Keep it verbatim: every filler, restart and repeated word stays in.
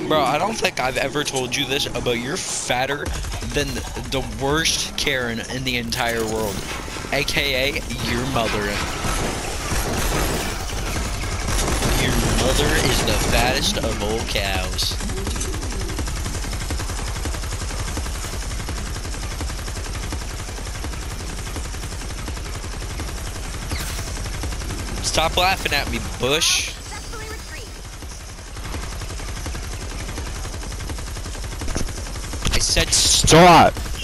Bro, I don't think I've ever told you this, but you're fatter than the worst Karen in the entire world. A K A your mother. Your mother is the fattest of all cows. Stop laughing at me, Bush. I said stop.